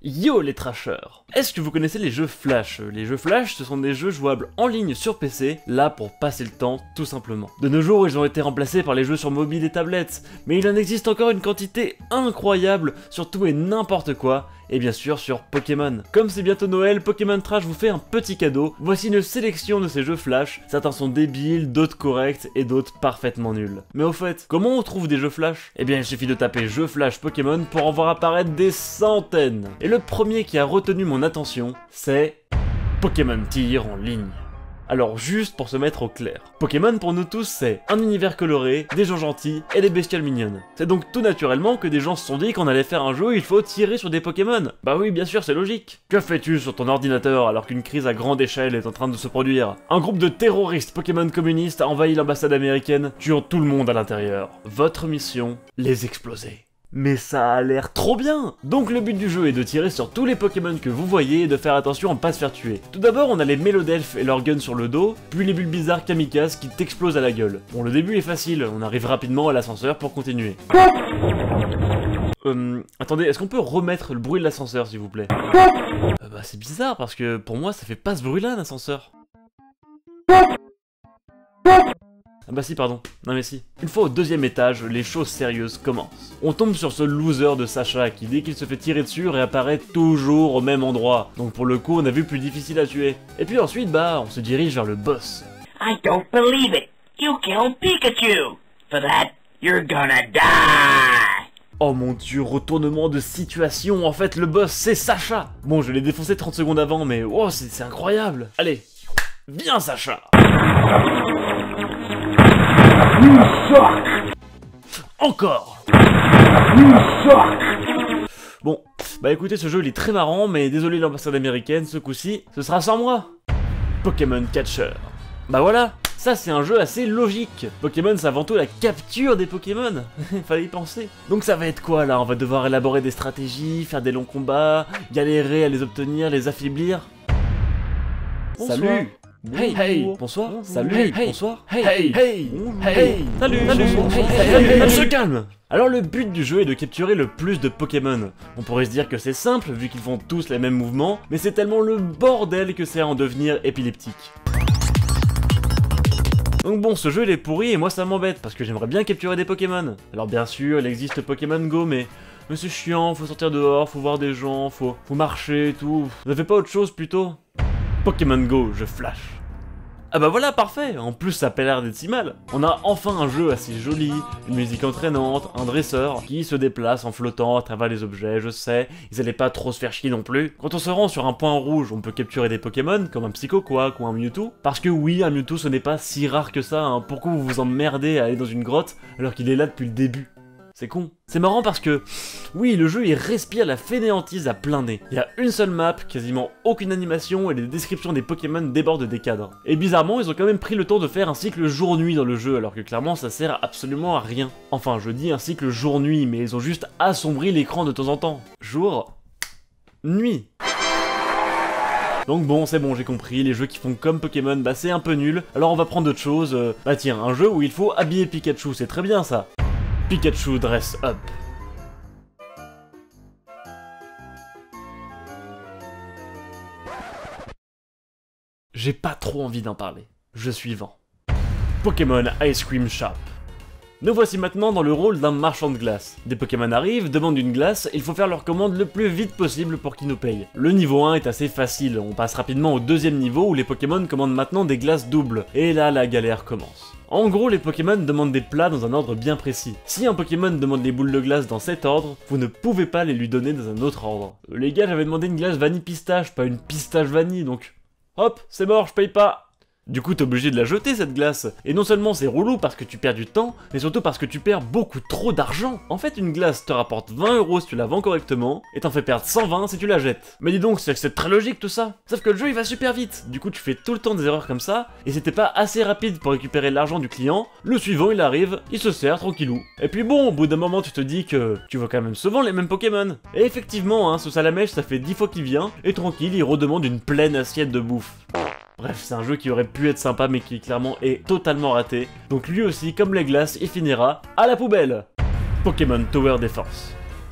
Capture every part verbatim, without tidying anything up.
Yo les trashers! Est-ce que vous connaissez les jeux Flash? Les jeux Flash, ce sont des jeux jouables en ligne sur P C, là pour passer le temps, tout simplement. De nos jours, ils ont été remplacés par les jeux sur mobile et tablettes, mais il en existe encore une quantité incroyable sur tout et n'importe quoi, et bien sûr sur Pokémon. Comme c'est bientôt Noël, Pokémon Trash vous fait un petit cadeau. Voici une sélection de ces jeux Flash, certains sont débiles, d'autres corrects, et d'autres parfaitement nuls. Mais au fait, comment on trouve des jeux Flash? Eh bien il suffit de taper jeux Flash Pokémon pour en voir apparaître des centaines. Et le premier qui a retenu mon attention, c'est Pokémon Tier en ligne. Alors juste pour se mettre au clair, Pokémon pour nous tous c'est un univers coloré, des gens gentils et des bestioles mignonnes. C'est donc tout naturellement que des gens se sont dit qu'on allait faire un jeu où il faut tirer sur des Pokémon. Bah oui bien sûr c'est logique. Que fais-tu sur ton ordinateur alors qu'une crise à grande échelle est en train de se produire? Un groupe de terroristes Pokémon communistes a envahi l'ambassade américaine, tuant tout le monde à l'intérieur. Votre mission, les exploser. Mais ça a l'air trop bien! Donc le but du jeu est de tirer sur tous les Pokémon que vous voyez et de faire attention à ne pas se faire tuer. Tout d'abord on a les Mélodelphes et leur gun sur le dos, puis les Bulbizarres Kamikaze qui t'explosent à la gueule. Bon le début est facile, on arrive rapidement à l'ascenseur pour continuer. Euh, attendez, est-ce qu'on peut remettre le bruit de l'ascenseur s'il vous plaît? euh, Bah c'est bizarre parce que pour moi ça fait pas ce bruit là un ascenseur. Ah bah si pardon, non mais si. Une fois au deuxième étage, les choses sérieuses commencent. On tombe sur ce loser de Sacha qui dès qu'il se fait tirer dessus réapparaît toujours au même endroit. Donc pour le coup on a vu plus difficile à tuer. Et puis ensuite bah on se dirige vers le boss. I don't believe it! You killed Pikachu! For that, you're gonna die! Oh mon dieu, retournement de situation, en fait le boss c'est Sacha. Bon je l'ai défoncé trente secondes avant mais oh c'est incroyable. Allez, viens Sacha. You suck! Encore! You suck! Bon, bah écoutez, ce jeu il est très marrant, mais désolé l'ambassade américaine, ce coup-ci, ce sera sans moi. Pokémon Catcher. Bah voilà, ça c'est un jeu assez logique. Pokémon c'est avant tout la capture des Pokémon. Fallait y penser. Donc ça va être quoi là? On va devoir élaborer des stratégies, faire des longs combats, galérer à les obtenir, les affaiblir. Bonsoir. Salut! Hey, hey, bonsoir, salut, hey, bonsoir, hey, hey, hey, hey, salut, salut, on se calme. Alors le but du jeu est de capturer le plus de Pokémon. On pourrait se dire que c'est simple vu qu'ils font tous les mêmes mouvements, mais c'est tellement le bordel que c'est à en devenir épileptique. Donc bon, ce jeu il est pourri et moi ça m'embête parce que j'aimerais bien capturer des Pokémon. Alors bien sûr, il existe Pokémon Go, mais... Mais c'est chiant, faut sortir dehors, faut voir des gens, faut, faut marcher et tout. Vous n'avez pas autre chose plutôt? Pokémon Go, je flash. Ah bah voilà, parfait. En plus ça a pas l'air d'être si mal. On a enfin un jeu assez joli, une musique entraînante, un dresseur qui se déplace en flottant à travers les objets, je sais, ils allaient pas trop se faire chier non plus. Quand on se rend sur un point rouge, on peut capturer des Pokémon, comme un Psychoquack ou un Mewtwo. Parce que oui, un Mewtwo ce n'est pas si rare que ça, hein. Pourquoi vous vous emmerdez à aller dans une grotte alors qu'il est là depuis le début? C'est con. C'est marrant parce que, oui, le jeu il respire la fainéantise à plein nez. Il y a une seule map, quasiment aucune animation et les descriptions des Pokémon débordent des cadres. Et bizarrement, ils ont quand même pris le temps de faire un cycle jour-nuit dans le jeu, alors que clairement ça sert absolument à rien. Enfin, je dis un cycle jour-nuit, mais ils ont juste assombri l'écran de temps en temps. Jour... nuit. Donc bon, c'est bon, j'ai compris, les jeux qui font comme Pokémon, bah c'est un peu nul, alors on va prendre d'autres choses. Euh, bah tiens, un jeu où il faut habiller Pikachu, c'est très bien ça. Pikachu Dress Up. J'ai pas trop envie d'en parler. Je suis vent. Pokémon Ice Cream Shop. Nous voici maintenant dans le rôle d'un marchand de glace. Des Pokémon arrivent, demandent une glace, il faut faire leur commande le plus vite possible pour qu'ils nous payent. Le niveau un est assez facile, on passe rapidement au deuxième niveau où les Pokémon commandent maintenant des glaces doubles. Et là, la galère commence. En gros, les Pokémon demandent des plats dans un ordre bien précis. Si un Pokémon demande les boules de glace dans cet ordre, vous ne pouvez pas les lui donner dans un autre ordre. Les gars, j'avais demandé une glace vanille pistache, pas une pistache vanille, donc... Hop, c'est mort, je paye pas. Du coup, t'es obligé de la jeter cette glace. Et non seulement c'est relou parce que tu perds du temps, mais surtout parce que tu perds beaucoup trop d'argent. En fait, une glace te rapporte vingt euros si tu la vends correctement, et t'en fais perdre cent vingt si tu la jettes. Mais dis donc, c'est très logique tout ça. Sauf que le jeu il va super vite. Du coup, tu fais tout le temps des erreurs comme ça, et si t'es pas assez rapide pour récupérer l'argent du client, le suivant il arrive, il se sert tranquillou. Et puis bon, au bout d'un moment, tu te dis que tu vois quand même souvent les mêmes Pokémon. Et effectivement, hein, ce Salamèche, ça fait dix fois qu'il vient, et tranquille, il redemande une pleine assiette de bouffe. Bref, c'est un jeu qui aurait pu être sympa mais qui clairement est totalement raté. Donc lui aussi, comme les glaces, il finira à la poubelle. Pokémon Tower Defense.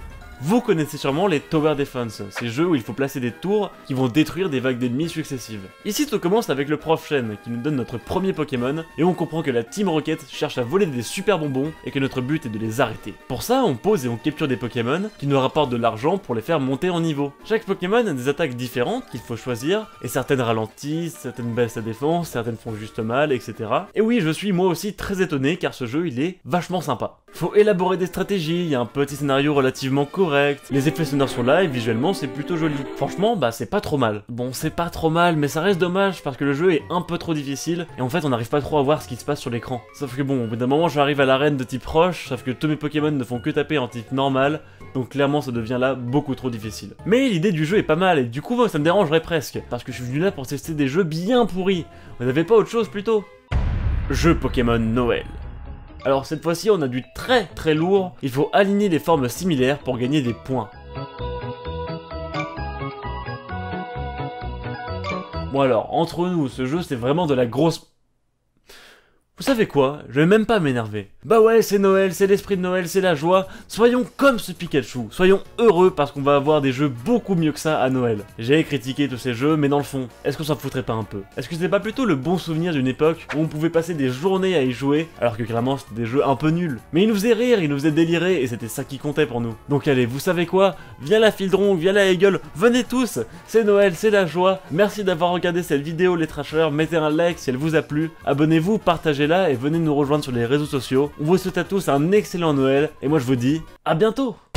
Vous connaissez sûrement les Tower Defense, ces jeux où il faut placer des tours qui vont détruire des vagues d'ennemis successives. Ici tout commence avec le Prof Chen qui nous donne notre premier Pokémon et on comprend que la Team Rocket cherche à voler des super bonbons et que notre but est de les arrêter. Pour ça, on pose et on capture des Pokémon qui nous rapportent de l'argent pour les faire monter en niveau. Chaque Pokémon a des attaques différentes qu'il faut choisir et certaines ralentissent, certaines baissent la défense, certaines font juste mal, et cetera. Et oui, je suis moi aussi très étonné car ce jeu il est vachement sympa. Faut élaborer des stratégies, il y a un petit scénario relativement correct, les effets sonores sont là et visuellement c'est plutôt joli. Franchement, bah c'est pas trop mal. Bon, c'est pas trop mal, mais ça reste dommage parce que le jeu est un peu trop difficile et en fait on n'arrive pas trop à voir ce qui se passe sur l'écran. Sauf que bon, au bout d'un moment j'arrive à l'arène de type roche, sauf que tous mes Pokémon ne font que taper en type normal, donc clairement ça devient là beaucoup trop difficile. Mais l'idée du jeu est pas mal et du coup ça me dérangerait presque, parce que je suis venu là pour tester des jeux bien pourris. Vous n'avez pas autre chose plutôt? Jeu Pokémon Noël. Alors cette fois-ci on a du très très lourd, il faut aligner les formes similaires pour gagner des points. Bon alors, entre nous, ce jeu c'est vraiment de la grosse... Vous savez quoi? Je vais même pas m'énerver. Bah ouais, c'est Noël, c'est l'esprit de Noël, c'est la joie. Soyons comme ce Pikachu. Soyons heureux parce qu'on va avoir des jeux beaucoup mieux que ça à Noël. J'ai critiqué tous ces jeux, mais dans le fond, est-ce qu'on s'en foutrait pas un peu? Est-ce que c'était pas plutôt le bon souvenir d'une époque où on pouvait passer des journées à y jouer, alors que clairement c'était des jeux un peu nuls? Mais ils nous faisaient rire, ils nous faisaient délirer, et c'était ça qui comptait pour nous. Donc allez, vous savez quoi? Viens la Fildron, viens la Eagle, venez tous! C'est Noël, c'est la joie. Merci d'avoir regardé cette vidéo les trashers, mettez un like si elle vous a plu, abonnez-vous, partagez-la, et venez nous rejoindre sur les réseaux sociaux. On vous souhaite à tous un excellent Noël, et moi je vous dis à bientôt.